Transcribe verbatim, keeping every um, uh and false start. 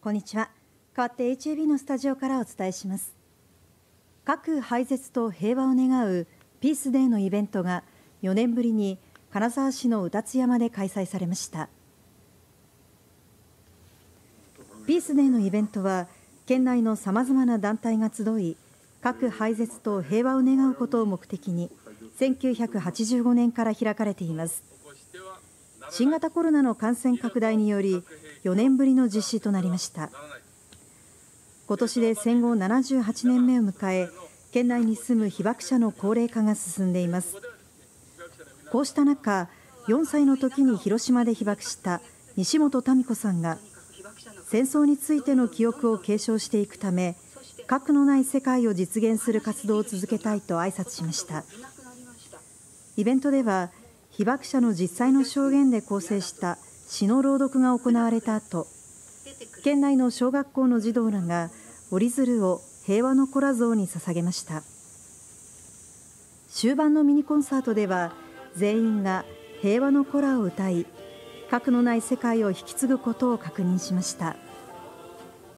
こんにちは。代わって エイチエービー のスタジオからお伝えします。核廃絶と平和を願うピースデーのイベントがよねんぶりに金沢市のうたつ山で開催されました。ピースデーのイベントは県内のさまざまな団体が集い、核廃絶と平和を願うことを目的にせんきゅうひゃくはちじゅうごねんから開かれています。新型コロナの感染拡大によりよねんぶりの実施となりました。今年で戦後ななじゅうはちねんめを迎え、県内に住む被爆者の高齢化が進んでいます。こうした中、よんさいの時に広島で被爆した西本民子さんが戦争についての記憶を継承していくため、核のない世界を実現する活動を続けたいと挨拶しました。イベントでは被爆者の実際の証言で構成した詩の朗読が行われた後、県内の小学校の児童らが折り鶴を平和の子ら像に捧げました。終盤のミニコンサートでは全員が平和の子らを歌い、核のない世界を引き継ぐことを確認しました。